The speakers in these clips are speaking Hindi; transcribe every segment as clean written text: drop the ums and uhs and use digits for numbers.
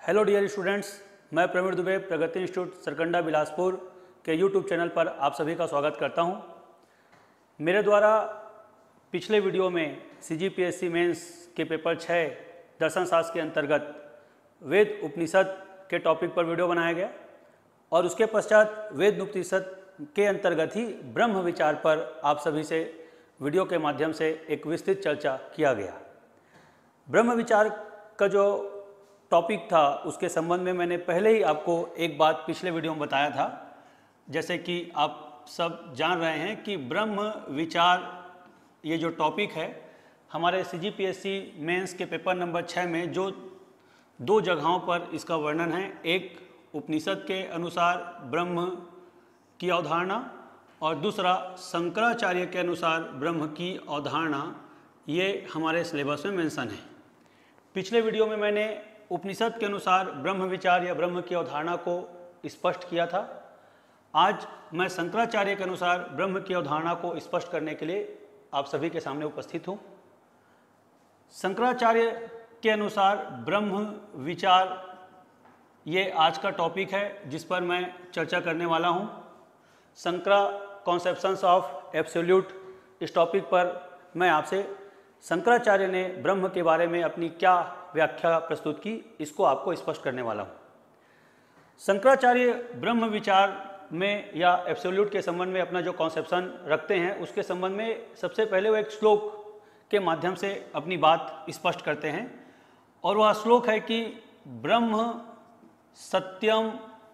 हेलो डियर स्टूडेंट्स, मैं प्रवीण दुबे प्रगति इंस्टीट्यूट सरकंडा बिलासपुर के यूट्यूब चैनल पर आप सभी का स्वागत करता हूं। मेरे द्वारा पिछले वीडियो में CGPSC मेंस के पेपर 6 दर्शन शास्त्र के अंतर्गत वेद उपनिषद के टॉपिक पर वीडियो बनाया गया और उसके पश्चात वेद उपनिषद के अंतर्गत ही ब्रह्म विचार पर आप सभी से वीडियो के माध्यम से एक विस्तृत चर्चा किया गया। ब्रह्म विचार का जो टॉपिक था उसके संबंध में मैंने पहले ही आपको एक बात पिछले वीडियो में बताया था। जैसे कि आप सब जान रहे हैं कि ब्रह्म विचार ये जो टॉपिक है हमारे CGPSC मेंस के पेपर नंबर 6 में जो दो जगहों पर इसका वर्णन है, एक उपनिषद के अनुसार ब्रह्म की अवधारणा और दूसरा शंकराचार्य के अनुसार ब्रह्म की अवधारणा, ये हमारे सिलेबस में मेंशन है। पिछले वीडियो में मैंने उपनिषद के अनुसार ब्रह्म विचार या ब्रह्म की अवधारणा को स्पष्ट किया था। आज मैं शंकराचार्य के अनुसार ब्रह्म की अवधारणा को स्पष्ट करने के लिए आप सभी के सामने उपस्थित हूँ। शंकराचार्य के अनुसार ब्रह्म विचार ये आज का टॉपिक है जिस पर मैं चर्चा करने वाला हूँ। शंकरा कॉन्सेप्शंस ऑफ एब्सोल्यूट, इस टॉपिक पर मैं आपसे शंकराचार्य ने ब्रह्म के बारे में अपनी क्या व्याख्या प्रस्तुत की, इसको आपको स्पष्ट करने वाला हूँ। शंकराचार्य ब्रह्म विचार में या एब्सोल्यूट के संबंध में अपना जो कॉन्सेप्शन रखते हैं उसके संबंध में सबसे पहले वो एक श्लोक के माध्यम से अपनी बात स्पष्ट करते हैं और वह श्लोक है कि ब्रह्म सत्यम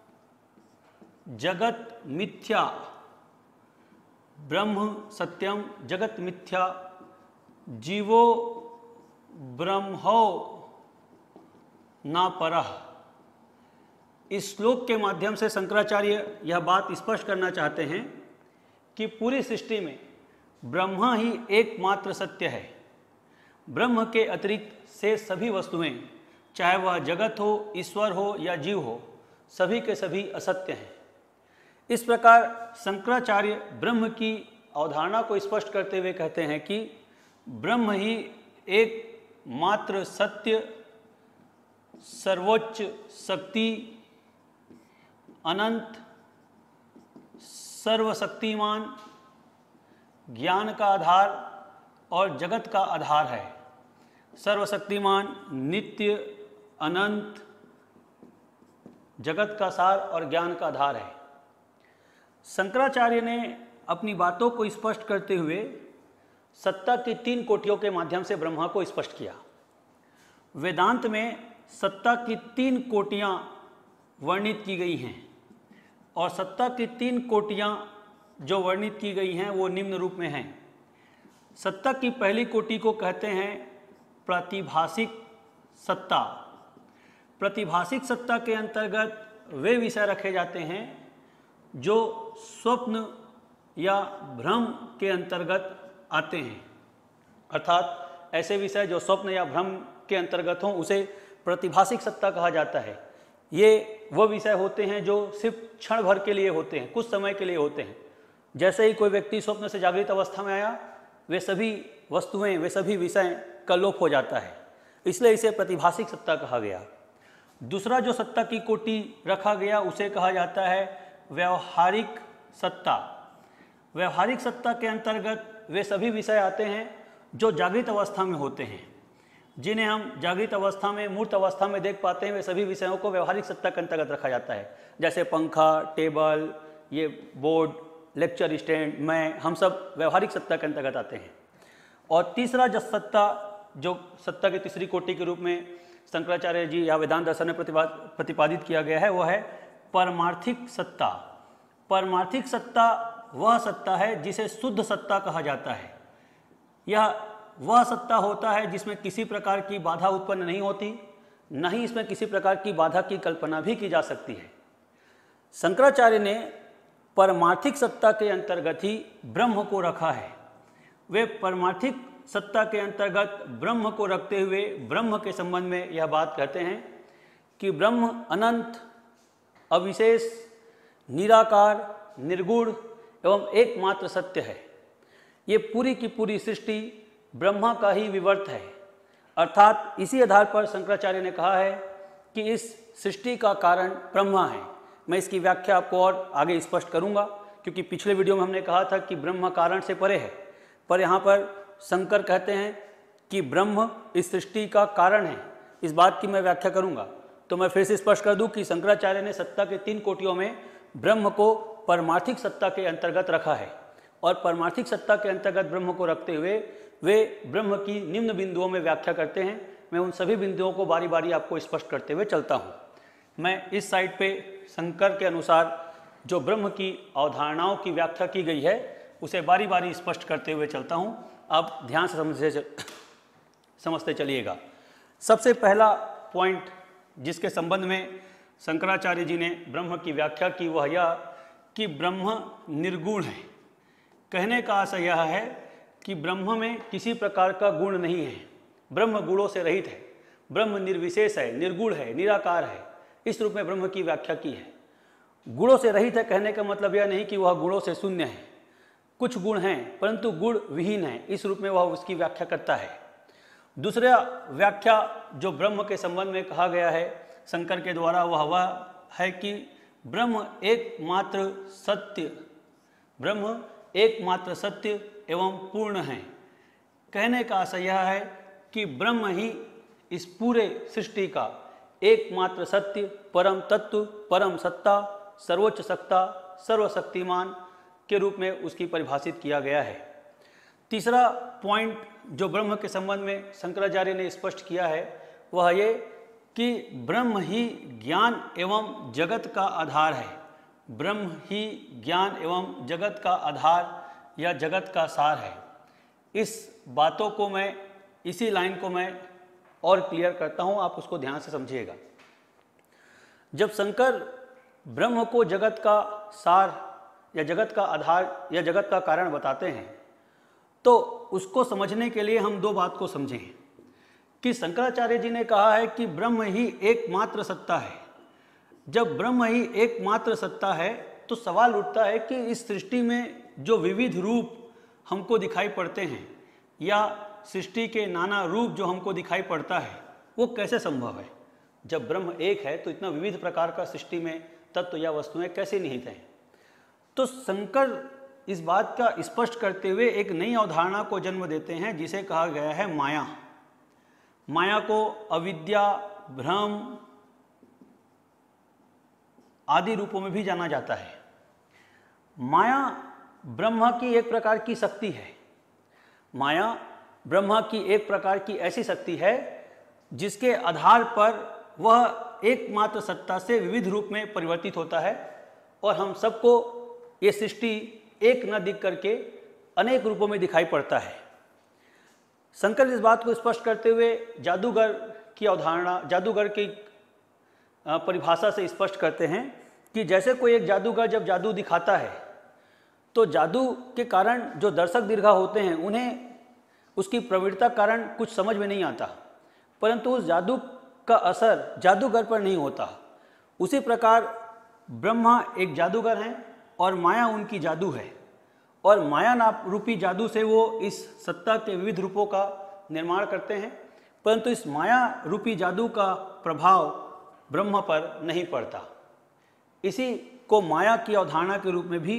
जगत मिथ्या, ब्रह्म सत्यम जगत मिथ्या, जीवो ब्रह्मो न परः। इस श्लोक के माध्यम से शंकराचार्य यह बात स्पष्ट करना चाहते हैं कि पूरी सृष्टि में ब्रह्म ही एकमात्र सत्य है। ब्रह्म के अतिरिक्त से सभी वस्तुएं, चाहे वह जगत हो, ईश्वर हो या जीव हो, सभी के सभी असत्य हैं। इस प्रकार शंकराचार्य ब्रह्म की अवधारणा को स्पष्ट करते हुए कहते हैं कि ब्रह्म ही एकमात्र सत्य, सर्वोच्च शक्ति, अनंत, सर्वशक्तिमान, ज्ञान का आधार और जगत का आधार है। सर्वशक्तिमान, नित्य, अनंत, जगत का सार और ज्ञान का आधार है। शंकराचार्य ने अपनी बातों को स्पष्ट करते हुए सत्ता की 3 कोटियों के माध्यम से ब्रह्मा को स्पष्ट किया। वेदांत में सत्ता की 3 कोटियां वर्णित की गई हैं और सत्ता की 3 कोटियां जो वर्णित की गई हैं वो निम्न रूप में हैं। सत्ता की पहली कोटि को कहते हैं प्रातिभाषिक सत्ता। प्रातिभाषिक सत्ता के अंतर्गत वे विषय रखे जाते हैं जो स्वप्न या भ्रम के अंतर्गत आते हैं, अर्थात ऐसे विषय जो स्वप्न या भ्रम के अंतर्गत हों उसे प्रतिभाषिक सत्ता कहा जाता है। ये वो विषय होते हैं जो सिर्फ क्षण भर के लिए होते हैं, कुछ समय के लिए होते हैं। जैसे ही कोई व्यक्ति स्वप्न से जागृत अवस्था में आया, वे सभी वस्तुएं, वे सभी विषय का लोप हो जाता है, इसलिए इसे प्रतिभाषिक सत्ता कहा गया। दूसरा जो सत्ता की कोटि रखा गया उसे कहा जाता है व्यवहारिक सत्ता। व्यवहारिक सत्ता के अंतर्गत वे सभी विषय आते हैं जो जागृत अवस्था में होते हैं, जिन्हें हम जागृत अवस्था में, मूर्त अवस्था में देख पाते हैं। वे सभी विषयों को व्यवहारिक सत्ता के अंतर्गत रखा जाता है। जैसे पंखा, टेबल, ये बोर्ड, लेक्चर स्टैंड, मैं, हम सब व्यवहारिक सत्ता के अंतर्गत आते हैं। और तीसरा जो सत्ता की तीसरी कोटि के रूप में शंकराचार्य जी या वेदांत दर्शन में प्रतिपादित किया गया है वो है परमार्थिक सत्ता। परमार्थिक सत्ता वह सत्ता है जिसे शुद्ध सत्ता कहा जाता है। यह वह सत्ता होता है जिसमें किसी प्रकार की बाधा उत्पन्न नहीं होती, न ही इसमें किसी प्रकार की बाधा की कल्पना भी की जा सकती है। शंकराचार्य ने परमार्थिक सत्ता के अंतर्गत ही ब्रह्म को रखा है। वे परमार्थिक सत्ता के अंतर्गत ब्रह्म को रखते हुए ब्रह्म के संबंध में यह बात कहते हैं कि ब्रह्म अनंत, अविशेष, निराकार, निर्गुण एवं एकमात्र सत्य है। ये पूरी की पूरी सृष्टि ब्रह्मा का ही विवर्त है। अर्थात इसी आधार पर शंकराचार्य ने कहा है कि इस सृष्टि का कारण ब्रह्मा है। मैं इसकी व्याख्या आपको और आगे स्पष्ट करूंगा, क्योंकि पिछले वीडियो में हमने कहा था कि ब्रह्म कारण से परे है, पर यहाँ पर शंकर कहते हैं कि ब्रह्म इस सृष्टि का कारण है। इस बात की मैं व्याख्या करूंगा। तो मैं फिर से स्पष्ट कर दूं कि शंकराचार्य ने सत्ता के 3 कोटियों में ब्रह्म को परमार्थिक सत्ता के अंतर्गत रखा है, और परमार्थिक सत्ता के अंतर्गत ब्रह्म को रखते हुए वे ब्रह्म की निम्न बिंदुओं में व्याख्या करते हैं। मैं उन सभी बिंदुओं को बारी बारी आपको स्पष्ट करते हुए चलता हूँ। मैं इस साइड पे शंकर के अनुसार जो ब्रह्म की अवधारणाओं की व्याख्या की गई है उसे बारी बारी स्पष्ट करते हुए चलता हूँ। अब ध्यान से समझते चलिएगा। सबसे पहला पॉइंट जिसके संबंध में शंकराचार्य जी ने ब्रह्म की व्याख्या की वह यह कि ब्रह्म निर्गुण है। कहने का आशय यह है कि ब्रह्म में किसी प्रकार का गुण नहीं है, ब्रह्म गुणों से रहित है, ब्रह्म निर्विशेष है, निर्गुण है, निराकार है। इस रूप में ब्रह्म की व्याख्या की है। गुणों से रहित है कहने का मतलब यह नहीं कि वह गुणों से शून्य है, कुछ गुण हैं परंतु गुण विहीन है, इस रूप में वह उसकी व्याख्या करता है। दूसरा व्याख्या जो ब्रह्म के संबंध में कहा गया है शंकर के द्वारा वह है कि ब्रह्म एकमात्र सत्य एवं पूर्ण है। कहने का आशय यह है कि ब्रह्म ही इस पूरे सृष्टि का एकमात्र सत्य, परम तत्व, परम सत्ता, सर्वोच्च सत्ता, सर्वशक्तिमान के रूप में उसकी परिभाषित किया गया है। तीसरा पॉइंट जो ब्रह्म के संबंध में शंकराचार्य ने स्पष्ट किया है वह ये कि ब्रह्म ही ज्ञान एवं जगत का आधार है। ब्रह्म ही ज्ञान एवं जगत का आधार या जगत का सार है। इस बातों को मैं, इसी लाइन को मैं और क्लियर करता हूँ, आप उसको ध्यान से समझिएगा। जब शंकर ब्रह्म को जगत का सार या जगत का आधार या जगत का कारण बताते हैं तो उसको समझने के लिए हम 2 बात को समझें कि शंकराचार्य जी ने कहा है कि ब्रह्म ही एकमात्र सत्ता है। जब ब्रह्म ही एकमात्र सत्ता है तो सवाल उठता है कि इस सृष्टि में जो विविध रूप हमको दिखाई पड़ते हैं या सृष्टि के नाना रूप जो हमको दिखाई पड़ता है वो कैसे संभव है। जब ब्रह्म एक है तो इतना विविध प्रकार का सृष्टि में तत्व या वस्तुएं कैसे निहित हैं। तो शंकर इस बात का स्पष्ट करते हुए एक नई अवधारणा को जन्म देते हैं जिसे कहा गया है माया। माया को अविद्या, भ्रम आदि रूपों में भी जाना जाता है। माया ब्रह्मा की एक प्रकार की शक्ति है। माया ब्रह्मा की एक प्रकार की ऐसी शक्ति है जिसके आधार पर वह एकमात्र सत्ता से विविध रूप में परिवर्तित होता है और हम सबको ये सृष्टि एक न दिख करके अनेक रूपों में दिखाई पड़ता है। शंकर इस बात को स्पष्ट करते हुए जादूगर की अवधारणा, जादूगर की परिभाषा से स्पष्ट करते हैं कि जैसे कोई एक जादूगर जब जादू दिखाता है तो जादू के कारण जो दर्शक दीर्घा होते हैं उन्हें उसकी प्रवृत्ता कारण कुछ समझ में नहीं आता, परंतु उस जादू का असर जादूगर पर नहीं होता। उसी प्रकार ब्रह्मा एक जादूगर हैं और माया उनकी जादू है, और माया नाम रूपी जादू से वो इस सत्ता के विविध रूपों का निर्माण करते हैं, परंतु इस माया रूपी जादू का प्रभाव ब्रह्म पर नहीं पड़ता। इसी को माया की अवधारणा के रूप में भी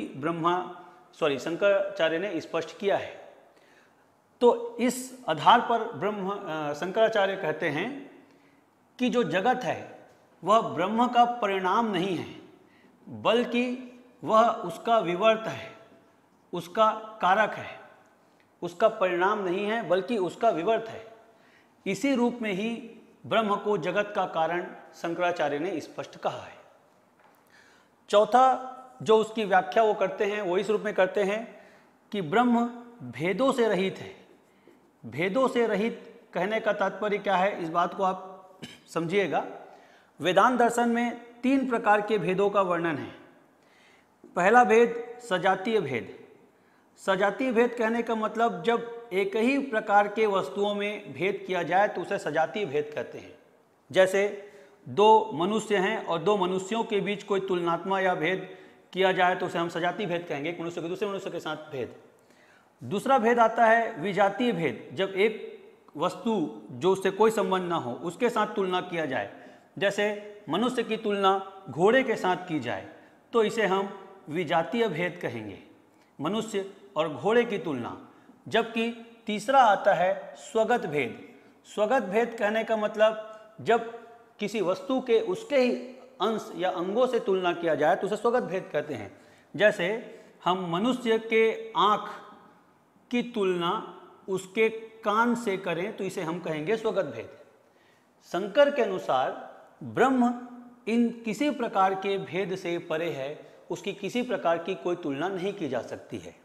शंकराचार्य ने स्पष्ट किया है। तो इस आधार पर शंकराचार्य कहते हैं कि जो जगत है वह ब्रह्म का परिणाम नहीं है, बल्कि वह उसका विवर्त है, उसका कारक है। उसका परिणाम नहीं है बल्कि उसका विवर्त है। इसी रूप में ही ब्रह्म को जगत का कारण शंकराचार्य ने स्पष्ट कहा है। चौथा जो उसकी व्याख्या वो करते हैं वो इस रूप में करते हैं कि ब्रह्म भेदों से रहित है। भेदों से रहित कहने का तात्पर्य क्या है, इस बात को आप समझिएगा। वेदांत दर्शन में 3 प्रकार के भेदों का वर्णन है। पहला भेद सजातीय भेद। सजातीय भेद कहने का मतलब जब एक ही प्रकार के वस्तुओं में भेद किया जाए तो उसे सजातीय भेद कहते हैं। जैसे 2 मनुष्य हैं और 2 मनुष्यों के बीच कोई तुलनात्मक या भेद किया जाए तो उसे हम सजातीय भेद कहेंगे, एक मनुष्य के दूसरे मनुष्य के साथ भेद। दूसरा भेद आता है विजातीय भेद। जब एक वस्तु जो उससे कोई संबंध ना हो उसके साथ तुलना किया जाए, जैसे मनुष्य की तुलना घोड़े के साथ की जाए तो इसे हम विजातीय भेद कहेंगे, मनुष्य और घोड़े की तुलना। जबकि तीसरा आता है स्वगत भेद। स्वगत भेद कहने का मतलब जब किसी वस्तु के उसके ही अंश या अंगों से तुलना किया जाए तो उसे स्वगत भेद कहते हैं। जैसे हम मनुष्य के आँख की तुलना उसके कान से करें तो इसे हम कहेंगे स्वगत भेद। शंकर के अनुसार ब्रह्म इन किसी प्रकार के भेद से परे है, उसकी किसी प्रकार की कोई तुलना नहीं की जा सकती है।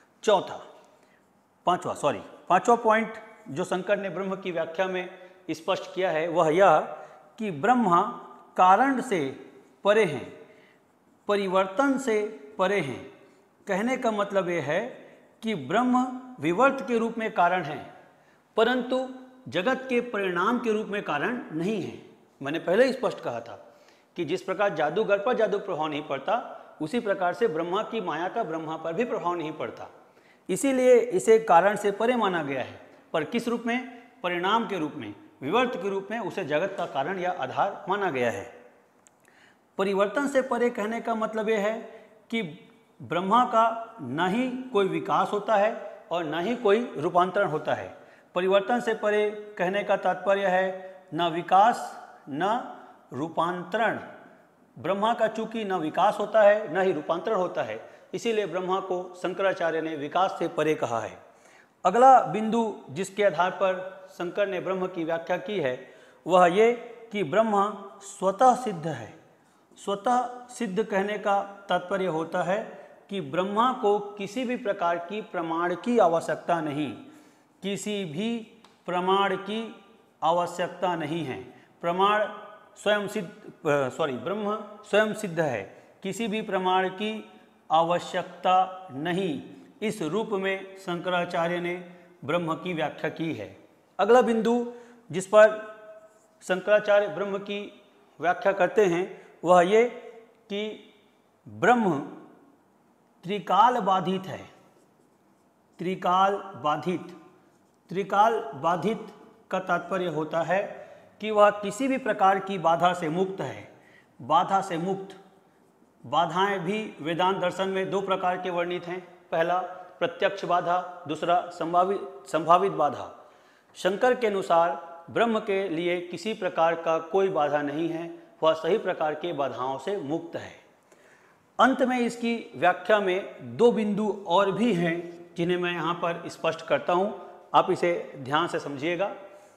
पांचवा पॉइंट जो शंकर ने ब्रह्म की व्याख्या में स्पष्ट किया है वह यह कि ब्रह्मा कारण से परे हैं, परिवर्तन से परे हैं। कहने का मतलब यह है कि ब्रह्म विवर्त के रूप में कारण है, परंतु जगत के परिणाम के रूप में कारण नहीं है। मैंने पहले ही स्पष्ट कहा था कि जिस प्रकार जादूगर पर जादू प्रभाव नहीं पड़ता, उसी प्रकार से ब्रह्मा की माया का ब्रह्मा पर भी प्रभाव नहीं पड़ता। इसीलिए इसे कारण से परे माना गया है, पर किस रूप में? परिणाम के रूप में, विवर्त के रूप में उसे जगत का कारण या आधार माना गया है। परिवर्तन से परे कहने का मतलब यह है कि ब्रह्मा का न ही कोई विकास होता है और न ही कोई रूपांतरण होता है। परिवर्तन से परे कहने का तात्पर्य है न विकास न रूपांतरण। ब्रह्मा का चूंकि न विकास होता है न ही रूपांतरण होता है, इसीलिए ब्रह्मा को शंकराचार्य ने विकास से परे कहा है। अगला बिंदु जिसके आधार पर शंकर ने ब्रह्म की व्याख्या की है वह ये कि ब्रह्म स्वतः सिद्ध है। स्वतः सिद्ध कहने का तात्पर्य होता है कि ब्रह्मा को किसी भी प्रकार की प्रमाण की आवश्यकता नहीं, किसी भी प्रमाण की आवश्यकता नहीं है। प्रमाण स्वयं सिद्ध ब्रह्म स्वयं सिद्ध है, किसी भी प्रमाण की आवश्यकता नहीं। इस रूप में शंकराचार्य ने ब्रह्म की व्याख्या की है। अगला बिंदु जिस पर शंकराचार्य ब्रह्म की व्याख्या करते हैं वह ये कि ब्रह्म त्रिकाल बाधित है। त्रिकाल बाधित का तात्पर्य होता है कि वह किसी भी प्रकार की बाधा से मुक्त है। बाधा से मुक्त, बाधाएं भी वेदांत दर्शन में दो प्रकार के वर्णित हैं। पहला प्रत्यक्ष बाधा, दूसरा संभावित बाधा। शंकर के अनुसार ब्रह्म के लिए किसी प्रकार का कोई बाधा नहीं है, वह सही प्रकार के बाधाओं से मुक्त है। अंत में इसकी व्याख्या में दो बिंदु और भी हैं जिन्हें मैं यहाँ पर स्पष्ट करता हूँ, आप इसे ध्यान से समझिएगा।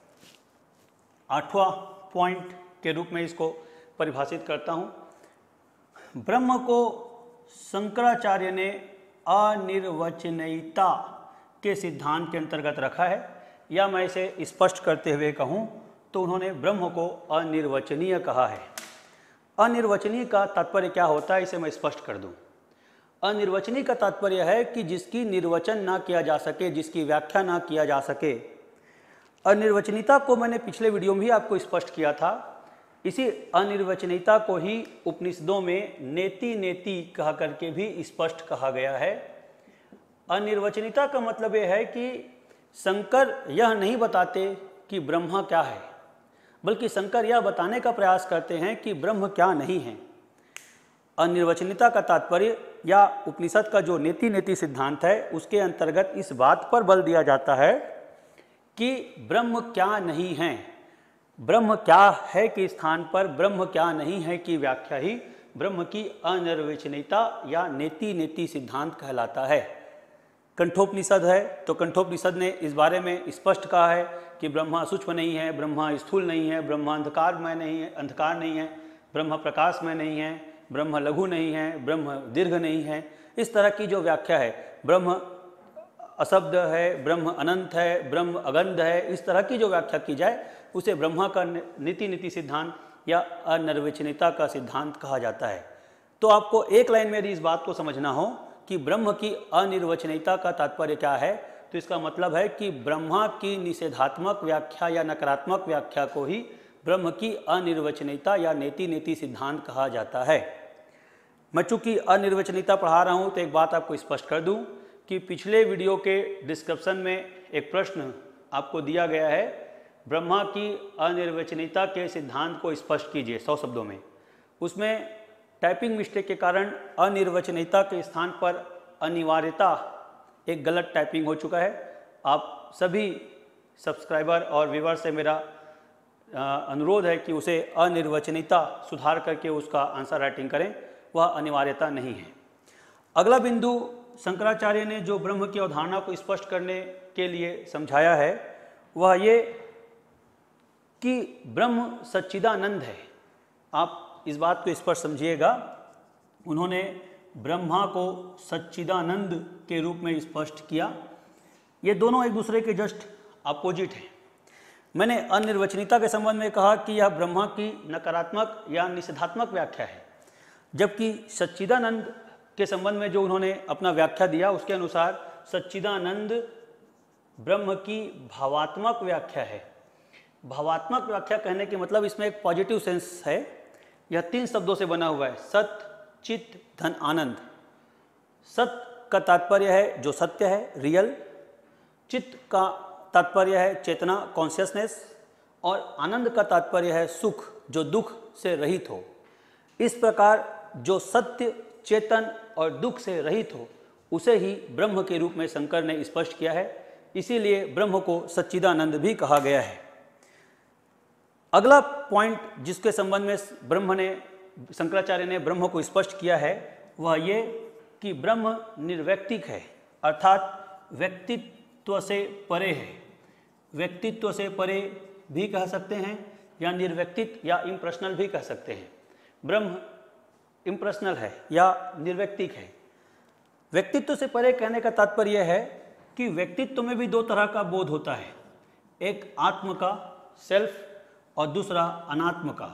8वां पॉइंट के रूप में इसको परिभाषित करता हूँ। ब्रह्म को शंकराचार्य ने अनिर्वचनीयता के सिद्धांत के अंतर्गत रखा है, या मैं इसे स्पष्ट करते हुए कहूँ तो उन्होंने ब्रह्म को अनिर्वचनीय कहा है। अनिर्वचनीय का तात्पर्य क्या होता है इसे मैं स्पष्ट कर दूं। अनिर्वचनीय का तात्पर्य है कि जिसकी निर्वचन ना किया जा सके, जिसकी व्याख्या ना किया जा सके। अनिर्वचनीयता को मैंने पिछले वीडियो में भी आपको स्पष्ट किया था। इसी अनिर्वचनीयता को ही उपनिषदों में नेति नेति कहा करके भी स्पष्ट कहा गया है। अनिर्वचनीयता का मतलब यह है कि शंकर यह नहीं बताते कि ब्रह्मा क्या है, बल्कि शंकर यह बताने का प्रयास करते हैं कि ब्रह्म क्या नहीं है। अनिर्वचनीयता का तात्पर्य या उपनिषद का जो नेति नेति सिद्धांत है उसके अंतर्गत इस बात पर बल दिया जाता है कि ब्रह्म क्या नहीं है। ब्रह्म क्या है के स्थान पर ब्रह्म क्या नहीं है की व्याख्या ही ब्रह्म की अनिर्वचनीयता या नेति नेति सिद्धांत कहलाता है। कंठोपनिषद है तो कंठोपनिषद ने इस बारे में स्पष्ट कहा है कि ब्रह्मा सूक्ष्म नहीं है, ब्रह्मा स्थूल नहीं है, ब्रह्मा अंधकार नहीं है, ब्रह्म प्रकाश में नहीं है, ब्रह्म लघु नहीं है, ब्रह्म दीर्घ नहीं है। इस तरह की जो व्याख्या है, ब्रह्म अशब्द है, ब्रह्म अनंत है, ब्रह्म अगंध है, इस तरह की जो व्याख्या की जाए उसे ब्रह्मा का नीति नीति सिद्धांत या अनिर्वचनीयता का सिद्धांत कहा जाता है। तो आपको एक लाइन में यदि इस बात को समझना हो कि ब्रह्म की अनिर्वचनीयता का तात्पर्य क्या है, तो इसका मतलब है कि ब्रह्मा की निषेधात्मक व्याख्या या नकारात्मक व्याख्या को ही ब्रह्म की अनिर्वचनीयता या नेति नेति सिद्धांत कहा जाता है। मैं चूंकि अनिर्वचनीयता पढ़ा रहा हूं तो एक बात आपको स्पष्ट कर दूं कि पिछले वीडियो के डिस्क्रिप्शन में एक प्रश्न आपको दिया गया है ब्रह्मा की अनिर्वचनीयता के सिद्धांत को स्पष्ट कीजिए 100 शब्दों में। उसमें टाइपिंग मिस्टेक के कारण अनिर्वचनीयता के स्थान पर अनिवार्यता एक गलत टाइपिंग हो चुका है। आप सभी सब्सक्राइबर और व्यूअर से मेरा अनुरोध है कि उसे अनिर्वचनीयता सुधार करके उसका आंसर राइटिंग करें, वह अनिवार्यता नहीं है। अगला बिंदु शंकराचार्य ने जो ब्रह्म की अवधारणा को स्पष्ट करने के लिए समझाया है वह ये कि ब्रह्म सच्चिदानंद है। आप इस बात को स्पष्ट समझिएगा, उन्होंने ब्रह्मा को सच्चिदानंद के रूप में स्पष्ट किया। ये दोनों एक दूसरे के जस्ट अपोजिट हैं। मैंने अनिर्वचनीयता के संबंध में कहा कि यह ब्रह्मा की नकारात्मक या निषेधात्मक व्याख्या है, जबकि सच्चिदानंद के संबंध में जो उन्होंने अपना व्याख्या दिया उसके अनुसार सच्चिदानंद ब्रह्म की भावात्मक व्याख्या है। भावात्मक व्याख्या कहने के मतलब इसमें एक पॉजिटिव सेंस है। यह 3 शब्दों से बना हुआ है, सत, चित, धन, आनंद। सत का तात्पर्य है जो सत्य है, रियल। चित्त का तात्पर्य है चेतना, कॉन्शियसनेस। और आनंद का तात्पर्य है सुख, जो दुख से रहित हो। इस प्रकार जो सत्य, चेतन और दुख से रहित हो उसे ही ब्रह्म के रूप में शंकर ने स्पष्ट किया है। इसीलिए ब्रह्म को सच्चिदानंद भी कहा गया है। अगला पॉइंट जिसके संबंध में शंकराचार्य ने ब्रह्म को स्पष्ट किया है वह ये कि ब्रह्म निर्वैयक्तिक है, अर्थात व्यक्तित्व से परे है। व्यक्तित्व से परे भी कह सकते हैं या निर्व्यक्तिक या इम्पर्सनल भी कह सकते हैं। ब्रह्म इम्पर्सनल है या निर्व्यक्तिक है। व्यक्तित्व से परे कहने का तात्पर्य है कि व्यक्तित्व में भी 2 तरह का बोध होता है, एक आत्म का, सेल्फ, और दूसरा अनात्म का।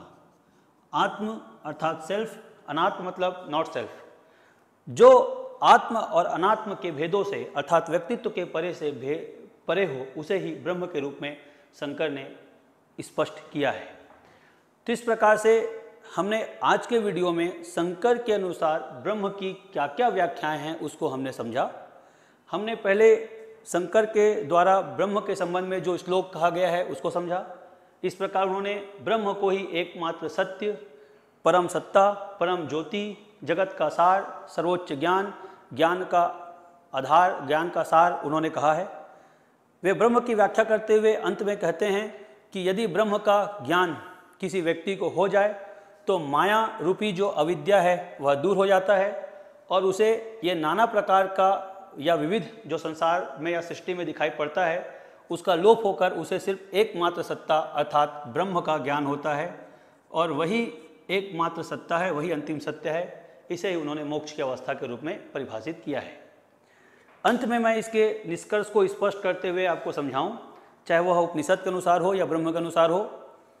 आत्म अर्थात सेल्फ, अनात्म मतलब नॉट सेल्फ। जो आत्म और अनात्म के भेदों से अर्थात व्यक्तित्व के परे से परे हो उसे ही ब्रह्म के रूप में शंकर ने स्पष्ट किया है। तो इस प्रकार से हमने आज के वीडियो में शंकर के अनुसार ब्रह्म की क्या क्या व्याख्याएं हैं उसको हमने समझा। हमने पहले शंकर के द्वारा ब्रह्म के संबंध में जो श्लोक कहा गया है उसको समझा। इस प्रकार उन्होंने ब्रह्म को ही एकमात्र सत्य, परम सत्ता, परम ज्योति, जगत का सार, सर्वोच्च ज्ञान, ज्ञान का आधार, ज्ञान का सार उन्होंने कहा है। वे ब्रह्म की व्याख्या करते हुए अंत में कहते हैं कि यदि ब्रह्म का ज्ञान किसी व्यक्ति को हो जाए तो माया रूपी जो अविद्या है वह दूर हो जाता है और उसे ये नाना प्रकार का या विविध जो संसार में या सृष्टि में दिखाई पड़ता है उसका लोप होकर उसे सिर्फ एकमात्र सत्ता अर्थात ब्रह्म का ज्ञान होता है और वही एकमात्र सत्ता है, वही अंतिम सत्य है। इसे ही उन्होंने मोक्ष की अवस्था के रूप में परिभाषित किया है। अंत में मैं इसके निष्कर्ष को स्पष्ट करते हुए आपको समझाऊं, चाहे वह उपनिषद के अनुसार हो या ब्रह्म के अनुसार हो,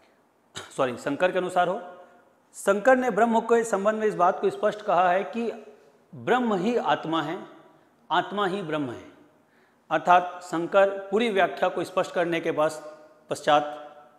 शंकर के अनुसार हो। शंकर ने ब्रह्म के संबंध में इस बात को स्पष्ट कहा है कि ब्रह्म ही आत्मा है, आत्मा ही ब्रह्म है। अर्थात शंकर पूरी व्याख्या को स्पष्ट करने के पश्चात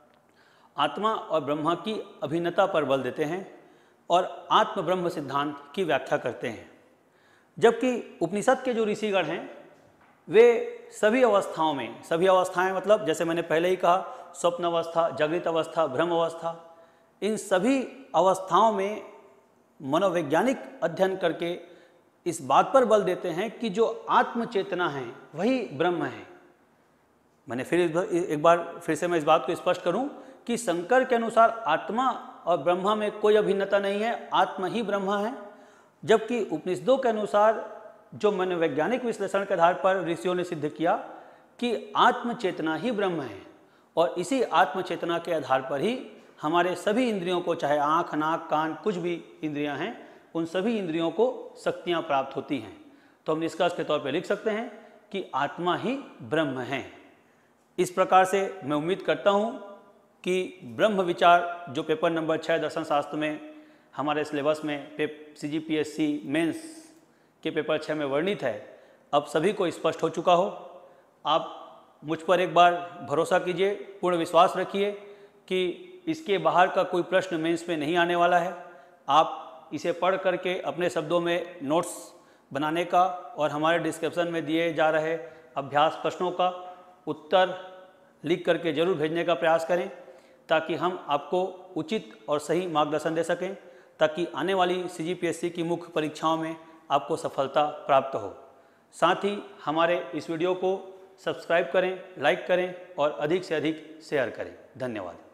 आत्मा और ब्रह्मा की अभिन्नता पर बल देते हैं और आत्म ब्रह्म सिद्धांत की व्याख्या करते हैं। जबकि उपनिषद के जो ऋषिगण हैं वे सभी अवस्थाओं में, सभी अवस्थाएं मतलब जैसे मैंने पहले ही कहा, स्वप्न अवस्था, जागृत अवस्था, भ्रम अवस्था, इन सभी अवस्थाओं में मनोवैज्ञानिक अध्ययन करके इस बात पर बल देते हैं कि जो आत्म चेतना है वही ब्रह्म है। मैंने एक बार फिर से मैं इस बात को स्पष्ट करूं कि शंकर के अनुसार आत्मा और ब्रह्मा में कोई अभिन्नता नहीं है, आत्मा ही ब्रह्मा है। जबकि उपनिषदों के अनुसार जो मनोवैज्ञानिक विश्लेषण के आधार पर ऋषियों ने सिद्ध किया कि आत्म चेतना ही ब्रह्म है और इसी आत्म चेतना के आधार पर ही हमारे सभी इंद्रियों को, चाहे आँख, नाक, कान, कुछ भी इंद्रियां हैं, उन सभी इंद्रियों को शक्तियां प्राप्त होती हैं। तो हम निष्कर्ष के तौर पर लिख सकते हैं कि आत्मा ही ब्रह्म है। इस प्रकार से मैं उम्मीद करता हूं कि ब्रह्म विचार जो पेपर नंबर 6 दर्शन शास्त्र में हमारे सिलेबस में CGPSC मेंस के पेपर 6 में वर्णित है, अब सभी को स्पष्ट हो चुका हो। आप मुझ पर एक बार भरोसा कीजिए, पूर्ण विश्वास रखिए कि इसके बाहर का कोई प्रश्न मेंस में नहीं आने वाला है। आप इसे पढ़ करके अपने शब्दों में नोट्स बनाने का और हमारे डिस्क्रिप्शन में दिए जा रहे अभ्यास प्रश्नों का उत्तर लिख करके जरूर भेजने का प्रयास करें, ताकि हम आपको उचित और सही मार्गदर्शन दे सकें, ताकि आने वाली CGPSC की मुख्य परीक्षाओं में आपको सफलता प्राप्त हो। साथ ही हमारे इस वीडियो को सब्सक्राइब करें, लाइक करें और अधिक से अधिक शेयर करें। धन्यवाद।